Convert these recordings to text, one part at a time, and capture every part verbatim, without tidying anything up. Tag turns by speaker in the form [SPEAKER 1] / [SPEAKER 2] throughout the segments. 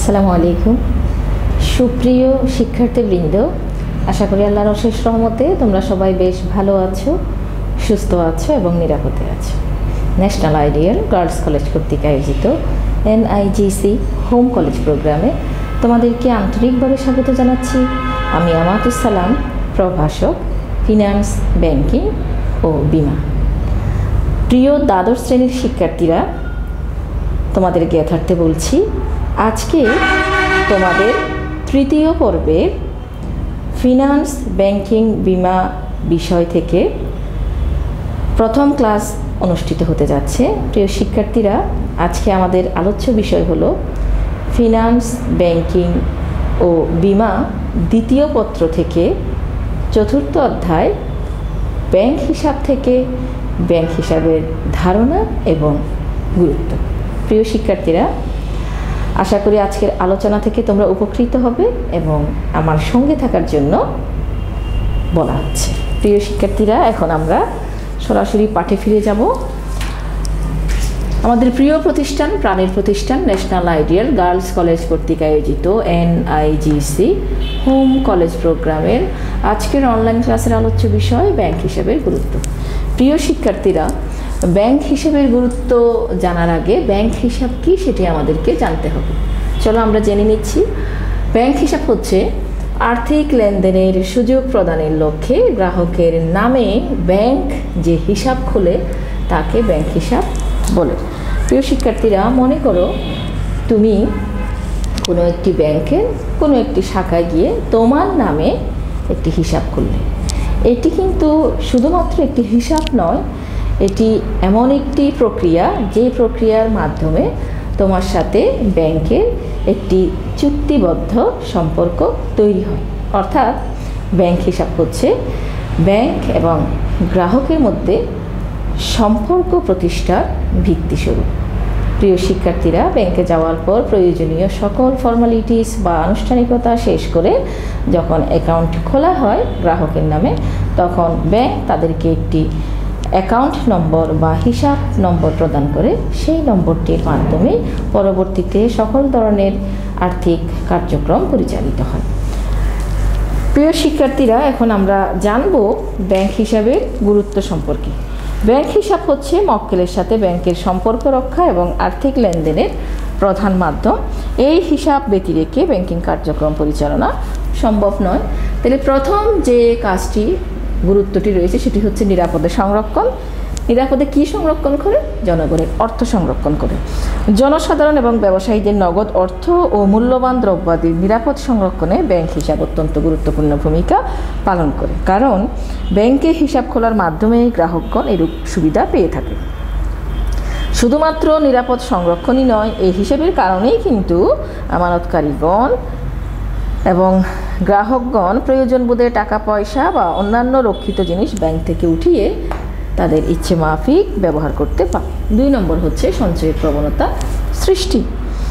[SPEAKER 1] আসসালামু আলাইকুম সুপ্রিয় শিক্ষার্থীবৃন্দ, আশা করি আল্লাহর অশেষ রহমতে তোমরা সবাই বেশ ভালো আছো, সুস্থ আছো এবং নিরাপদে আছো। ন্যাশনাল আইডিয়াল গার্লস কলেজ কর্তৃক আয়োজিত N I G C home college প্রোগ্রামে তোমাদেরকে আন্তরিকভাবে স্বাগত জানাচ্ছি। আমি আমাতুস সালাম, প্রভাষক, ফিনান্স, ব্যাংকিং ও বিমা। প্রিয় দ্বাদশ শ্রেণীর শিক্ষার্থীরা, তোমাদের জ্ঞাতার্থে বলছি, আজকে তোমাদের তৃতীয় পর্বের ফিনান্স, ব্যাংকিং, বিমা বিষয় থেকে প্রথম ক্লাস অনুষ্ঠিত হতে যাচ্ছে। প্রিয় শিক্ষার্থীরা, আজকে আমাদের আলোচ্য বিষয় হলো ফিনান্স, ব্যাংকিং ও বিমা দ্বিতীয় পত্র থেকে চতুর্থ অধ্যায় ব্যাংক হিসাব থেকে ব্যাংক হিসাবের ধারণা এবং গুরুত্ব। প্রিয় শিক্ষার্থীরা, আশা করি আজকের আলোচনা থেকে তোমরা উপকৃত হবে এবং আমার সঙ্গে থাকার জন্য বলা হচ্ছে। প্রিয় শিক্ষার্থীরা, এখন আমরা সরাসরি পাঠে ফিরে যাব। আমাদের প্রিয় প্রতিষ্ঠান, প্রাণের প্রতিষ্ঠান ন্যাশনাল আইডিয়াল গার্লস কলেজ কর্তৃক আয়োজিত N I G C home college প্রোগ্রামের আজকের অনলাইন ক্লাসের আলোচ্য বিষয় ব্যাংক হিসাবের গুরুত্ব। প্রিয় শিক্ষার্থীরা, ব্যাংক হিসাবের গুরুত্ব জানার আগে ব্যাংক হিসাব কি সেটি আমাদেরকে জানতে হবে। চলো আমরা জেনে নিচ্ছি। ব্যাংক হিসাব হচ্ছে আর্থিক লেনদেনের সুযোগ প্রদানের লক্ষ্যে গ্রাহকের নামে ব্যাংক যে হিসাব খোলে তাকে ব্যাংক হিসাব বলে। প্রিয় শিক্ষার্থীরা, মনে করো তুমি কোনো একটি ব্যাংকের কোনো একটি শাখায় গিয়ে তোমার নামে একটি হিসাব খুললে। এটি কিন্তু শুধুমাত্র একটি হিসাব নয়, এটি এমন একটি প্রক্রিয়া যে প্রক্রিয়ার মাধ্যমে তোমার সাথে ব্যাংকের একটি চুক্তিবদ্ধ সম্পর্ক তৈরি হয়। অর্থাৎ ব্যাংক হিসাব হচ্ছে ব্যাংক এবং গ্রাহকের মধ্যে সম্পর্ক প্রতিষ্ঠার ভিত্তিস্বরূপ। প্রিয় শিক্ষার্থীরা, ব্যাংকে যাওয়ার পর প্রয়োজনীয় সকল ফর্মালিটিস বা আনুষ্ঠানিকতা শেষ করে যখন অ্যাকাউন্ট খোলা হয় গ্রাহকের নামে, তখন ব্যাংক তাদেরকে একটি অ্যাকাউন্ট নম্বর বা হিসাব নম্বর প্রদান করে। সেই নম্বরটির মাধ্যমে পরবর্তীতে সকল ধরনের আর্থিক কার্যক্রম পরিচালিত হয়। প্রিয় শিক্ষার্থীরা, এখন আমরা জানব ব্যাংক হিসাবের গুরুত্ব সম্পর্কে। ব্যাংক হিসাব হচ্ছে মক্কেলের সাথে ব্যাংকের সম্পর্ক রক্ষা এবং আর্থিক লেনদেনের প্রধান মাধ্যম। এই হিসাব ব্যতি রেখে ব্যাংকিং কার্যক্রম পরিচালনা সম্ভব নয়। তাহলে প্রথম যে কাজটি, গুরুত্বটি রয়েছে সেটি হচ্ছে নিরাপদে সংরক্ষণ। নিরাপদে কি সংরক্ষণ করে? জনগণের অর্থ সংরক্ষণ করে। জনসাধারণ এবং ব্যবসায়ীদের নগদ অর্থ ও মূল্যবান দ্রব্যাদির নিরাপদ সংরক্ষণে ব্যাংক হিসাব অত্যন্ত গুরুত্বপূর্ণ ভূমিকা পালন করে, কারণ ব্যাংকে হিসাব খোলার মাধ্যমে গ্রাহকগণ এরূপ সুবিধা পেয়ে থাকে। শুধুমাত্র নিরাপদ সংরক্ষণই নয়, এই হিসাবের কারণেই কিন্তু আমানতকারীগণ এবং গ্রাহকগণ প্রয়োজন বোধে টাকা পয়সা বা অন্যান্য রক্ষিত জিনিস ব্যাংক থেকে উঠিয়ে তাদের ইচ্ছে মাফিক ব্যবহার করতে পারে। দুই নম্বর হচ্ছে সঞ্চয়ের প্রবণতা সৃষ্টি।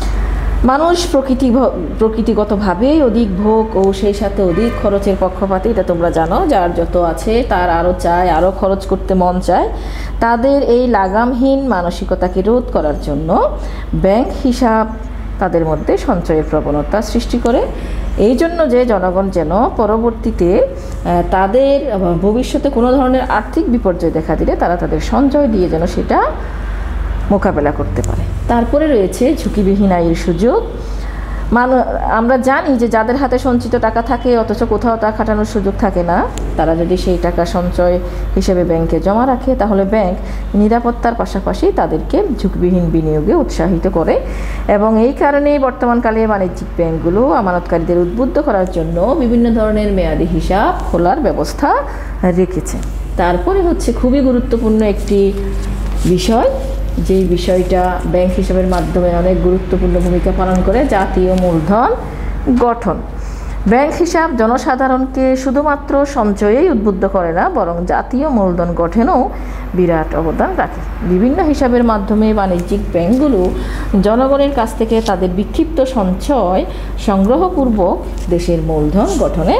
[SPEAKER 1] মানুষ প্রকৃতি প্রকৃতিগতভাবেই অধিক ভোগ ও সেই সাথে অধিক খরচের পক্ষপাতী, এটা তোমরা জানো। যার যত আছে তার আরও চায়, আরও খরচ করতে মন চায়। তাদের এই লাগামহীন মানসিকতাকে রোধ করার জন্য ব্যাংক হিসাব তাদের মধ্যে সঞ্চয়ের প্রবণতা সৃষ্টি করে। এই জন্য যে জনগণ যেন পরবর্তীতে তাদের ভবিষ্যতে কোনো ধরনের আর্থিক বিপর্যয় দেখা দিলে তারা তাদের সঞ্চয় দিয়ে যেন সেটা মোকাবেলা করতে পারে। তারপরে রয়েছে ঝুঁকিবিহীন আয়ের সুযোগ। মান আমরা জানি যে যাদের হাতে সঞ্চিত টাকা থাকে অথচ কোথাও তা খাটানোর সুযোগ থাকে না, তারা যদি সেই টাকা সঞ্চয় হিসেবে ব্যাংকে জমা রাখে, তাহলে ব্যাংক নিরাপত্তার পাশাপাশি তাদেরকে ঝুঁকিবিহীন বিনিয়োগে উৎসাহিত করে। এবং এই কারণেই বর্তমানকালে বাণিজ্যিক ব্যাংকগুলো আমানতকারীদের উদ্বুদ্ধ করার জন্য বিভিন্ন ধরনের মেয়াদি হিসাব খোলার ব্যবস্থা রেখেছে। তারপরে হচ্ছে খুবই গুরুত্বপূর্ণ একটি বিষয়, যেই বিষয়টা ব্যাংক হিসাবের মাধ্যমে অনেক গুরুত্বপূর্ণ ভূমিকা পালন করে, জাতীয় মূলধন গঠন। ব্যাংক হিসাব জনসাধারণকে শুধুমাত্র সঞ্চয়েই উদ্বুদ্ধ করে না, বরং জাতীয় মূলধন গঠনেও বিরাট অবদান রাখে। বিভিন্ন হিসাবের মাধ্যমে বাণিজ্যিক ব্যাংকগুলো জনগণের কাছ থেকে তাদের বিক্ষিপ্ত সঞ্চয় সংগ্রহপূর্বক দেশের মূলধন গঠনে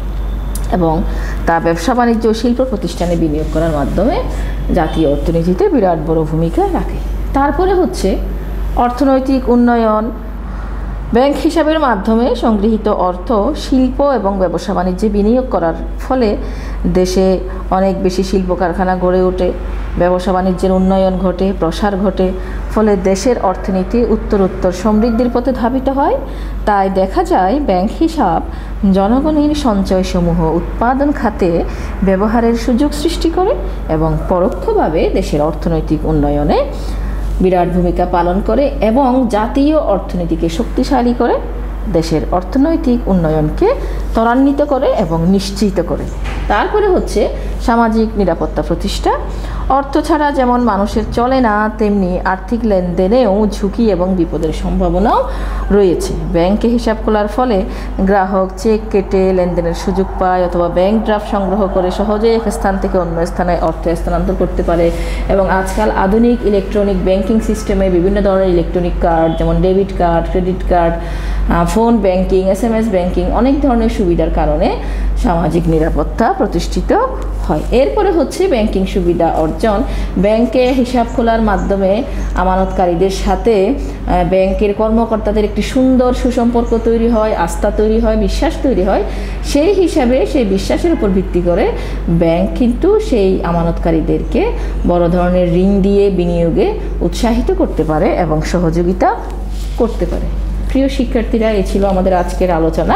[SPEAKER 1] এবং তা ব্যবসা বাণিজ্য ও শিল্প প্রতিষ্ঠানে বিনিয়োগ করার মাধ্যমে জাতীয় অর্থনীতিতে বিরাট বড় ভূমিকা রাখে। তারপরে হচ্ছে অর্থনৈতিক উন্নয়ন ব্যাংক হিসাবের মাধ্যমে সংগৃহীত অর্থ শিল্প এবং ব্যবসা বাণিজ্যে বিনিয়োগ করার ফলে দেশে অনেক বেশি শিল্প কারখানা গড়ে ওঠে, ব্যবসা বাণিজ্যের উন্নয়ন ঘটে, প্রসার ঘটে, ফলে দেশের অর্থনীতি উত্তরোত্তর সমৃদ্ধির পথে ধাবিত হয়। তাই দেখা যায় ব্যাংক হিসাব জনগণের সঞ্চয়সমূহ উৎপাদন খাতে ব্যবহারের সুযোগ সৃষ্টি করে এবং পরোক্ষভাবে দেশের অর্থনৈতিক উন্নয়নে বিরাট ভূমিকা পালন করে এবং জাতীয় অর্থনীতিকে শক্তিশালী করে, দেশের অর্থনৈতিক উন্নয়নকে ত্বরান্বিত করে এবং নিশ্চিত করে। তারপরে হচ্ছে সামাজিক নিরাপত্তা প্রতিষ্ঠা। অর্থ ছাড়া যেমন মানুষের চলে না, তেমনি আর্থিক লেনদেনেও ঝুঁকি এবং বিপদের সম্ভাবনাও রয়েছে। ব্যাংকে হিসাব খোলার ফলে গ্রাহক চেক কেটে লেনদেনের সুযোগ পায় অথবা ব্যাংক ড্রাফট সংগ্রহ করে সহজে এক স্থান থেকে অন্য স্থানে অর্থ স্থানান্তর করতে পারে। এবং আজকাল আধুনিক ইলেকট্রনিক ব্যাংকিং সিস্টেমে বিভিন্ন ধরনের ইলেকট্রনিক কার্ড যেমন debit card, credit card, phone banking, S M S banking, অনেক ধরনের সুবিধার কারণে সামাজিক নিরাপত্তা প্রতিষ্ঠিত হয়। এরপরে হচ্ছে ব্যাংকিং সুবিধা অর্জন। ব্যাংকে হিসাব খোলার মাধ্যমে আমানতকারীদের সাথে ব্যাংকের কর্মকর্তাদের একটি সুন্দর সুসম্পর্ক তৈরি হয়, আস্থা তৈরি হয়, বিশ্বাস তৈরি হয়। সেই হিসাবে সেই বিশ্বাসের উপর ভিত্তি করে ব্যাংক কিন্তু সেই আমানতকারীদেরকে বড় ধরনের ঋণ দিয়ে বিনিয়োগে উৎসাহিত করতে পারে এবং সহযোগিতা করতে পারে। প্রিয় শিক্ষার্থীরা, এই ছিল আমাদের আজকের আলোচনা।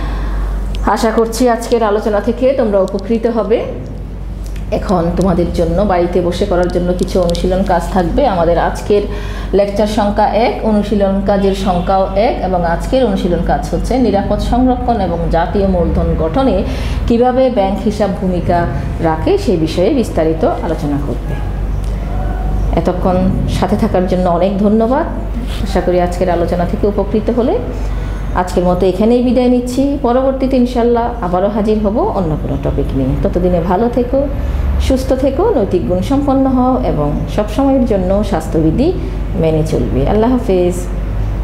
[SPEAKER 1] আশা করছি আজকের আলোচনা থেকে তোমরা উপকৃত হবে। এখন তোমাদের জন্য বাড়িতে বসে করার জন্য কিছু অনুশীলন কাজ থাকবে। আমাদের আজকের লেকচার সংখ্যা এক, অনুশীলন কাজের সংখ্যাও এক, এবং আজকের অনুশীলন কাজ হচ্ছে নিরাপদ সংরক্ষণ এবং জাতীয় মূলধন গঠনে কিভাবে ব্যাংক হিসাব ভূমিকা রাখে সেই বিষয়ে বিস্তারিত আলোচনা করবে। এতক্ষণ সাথে থাকার জন্য অনেক ধন্যবাদ। আশা করি আজকের আলোচনা থেকে উপকৃত হলে। আজকের মতো এখানেই বিদায় নিচ্ছি। পরবর্তীতে ইনশাল্লাহ আবারও হাজির হব অন্য কোনো টপিক নিয়ে। ততদিনে ভালো থেকো, সুস্থ থেকো, নৈতিক গুণ সম্পন্ন হও এবং সবসময়ের জন্য স্বাস্থ্যবিধি মেনে চলবে। আল্লাহ হাফেজ।